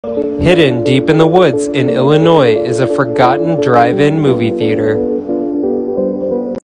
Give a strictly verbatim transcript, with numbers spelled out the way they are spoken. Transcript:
Hidden deep in the woods in Illinois is a forgotten drive-in movie theater.